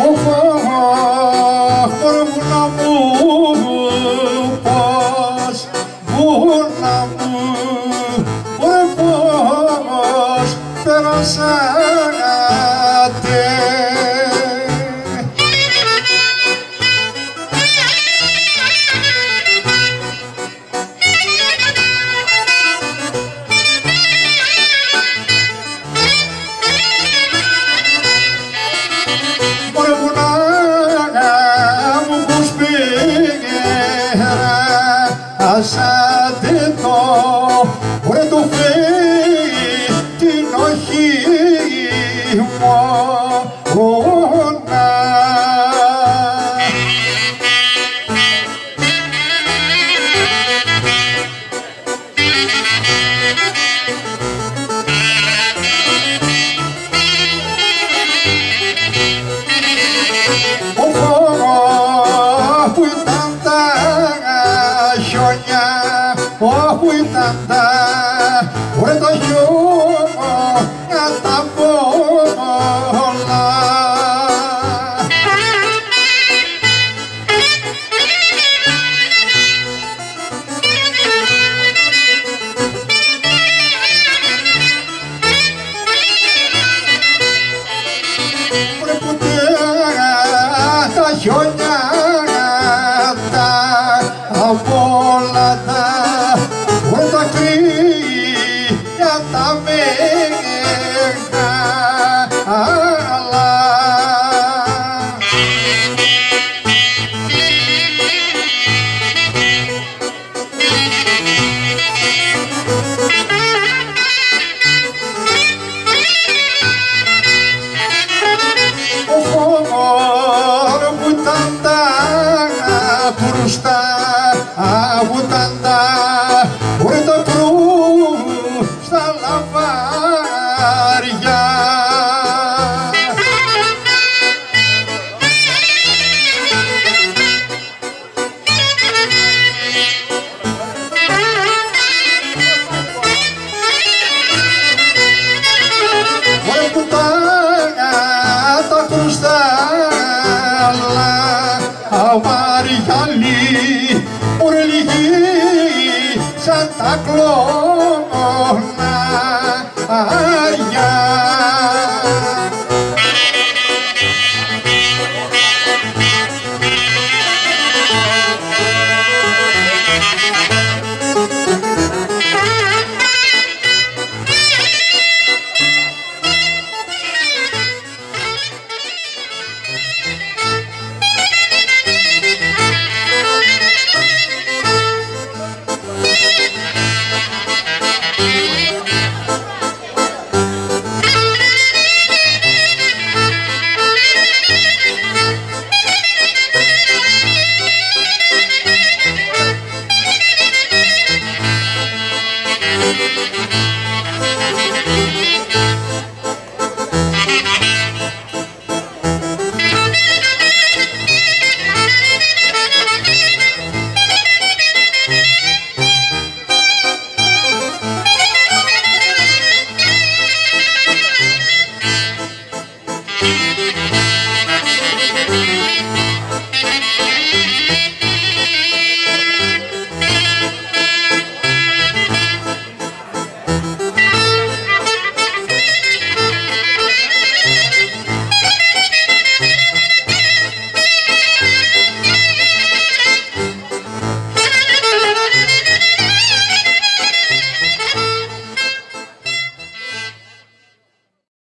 Βούνα μου, πως, βούνα μου, πως περάσατε. Ασάτε το, βρε το φέει την οχή μόνα. Ο φόβος που ήταν τα χιόνια, όπου ήταν τα βρε το χιόνια τα πολλά. Βρε ποτέ τα χιόνια τα πολλά τα βρε τα κρύα τα μεγάλα. Ο φόβος που ήταν τα κρουστά, που ήταν τα βρε τα κρούστα λαβάρια. Βρε που τα κρούστα λαβάρια βρε λυγί σαν τα κλωνάρια.